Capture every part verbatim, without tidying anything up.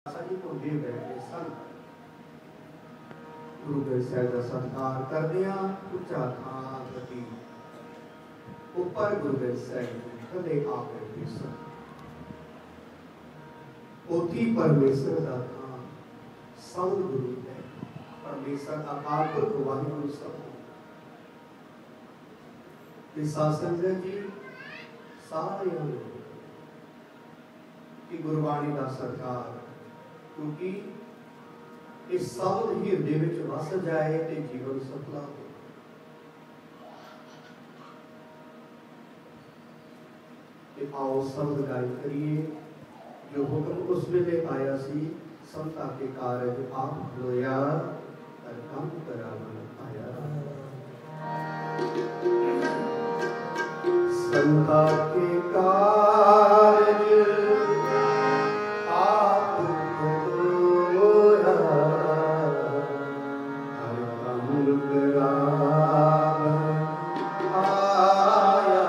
सारी को दे बैठे सन। गुरु के साहिब का सत्कार करते हैं। उच्चा थां गति ऊपर गुरु के साहिब कदे आ बैठे सन। ओथी परमेश्वर का थां सब गुरु है। परमेश्वर अकाल पुरख वाहिगुरु सब संगत जी सारे कि गुरबाणी का सत्कार, क्योंकि इस शब्द ही हृदय में वस जाए तो जीवन सफला हो। आओ शब्द गाय करिए जो हुक्म उस वेले आया सी। संता के कार्य आप होया और काम करावन आया। संता के कार्य आप होया और काम करावन आया।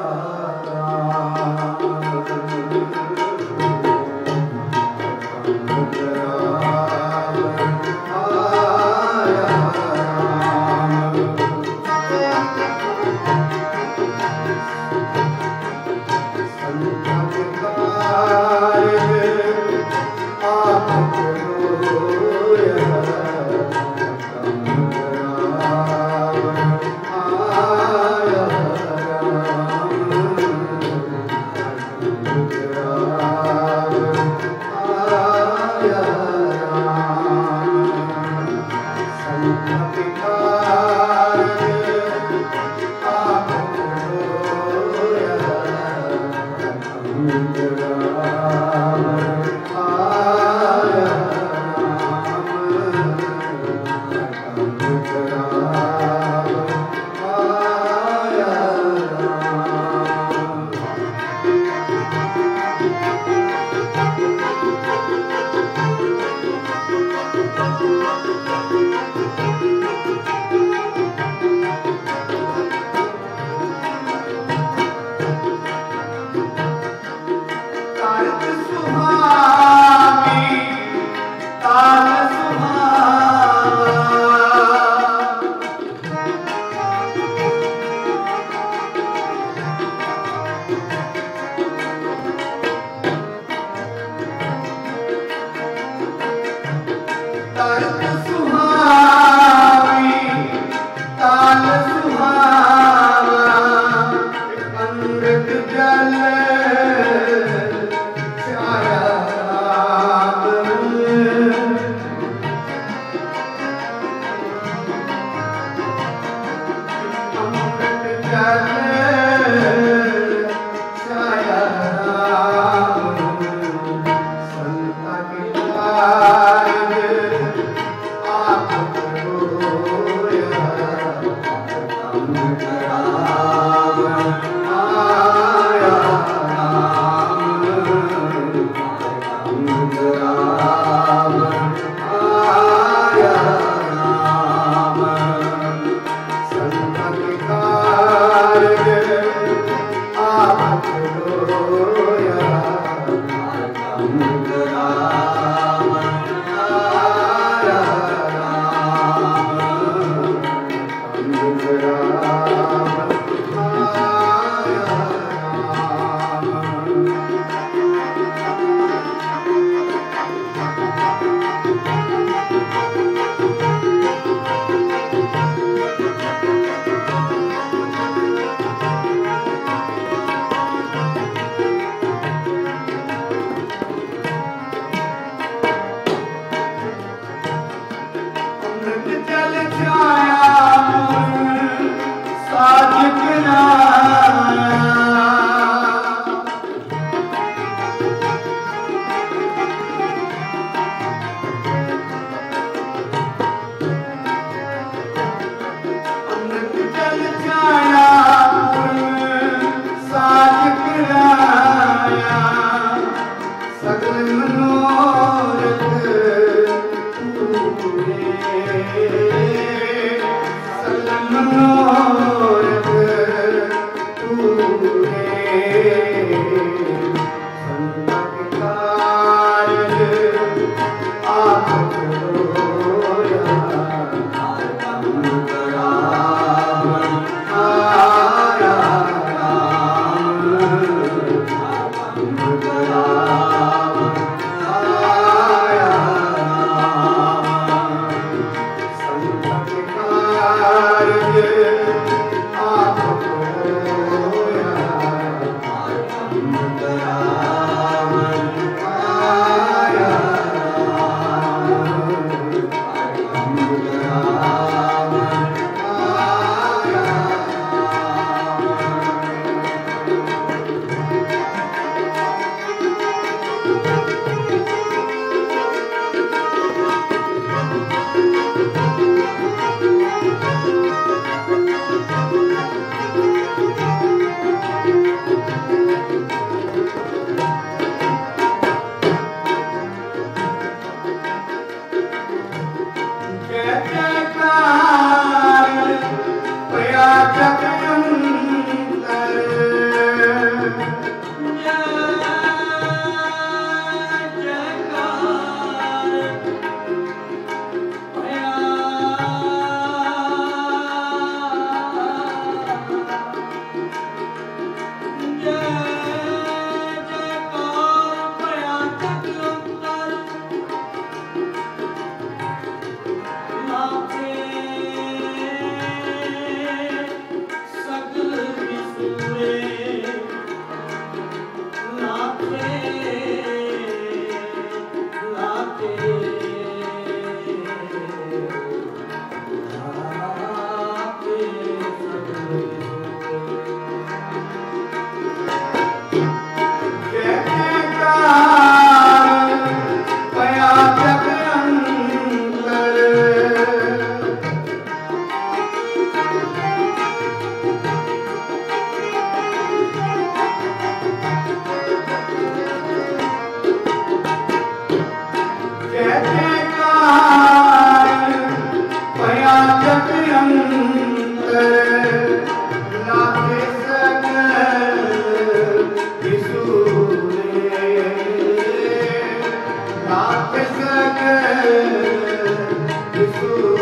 Thank you.